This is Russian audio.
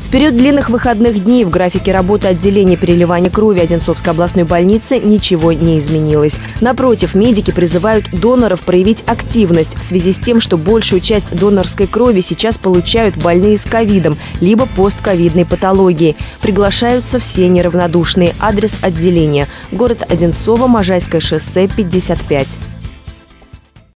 В период длинных выходных дней в графике работы отделения переливания крови Одинцовской областной больницы ничего не изменилось. Напротив, медики призывают доноров проявить активность в связи с тем, что большую часть донорской крови сейчас получают больные с ковидом, либо постковидной патологией. Приглашаются все неравнодушные. Адрес отделения – город Одинцово, Можайское шоссе, 55.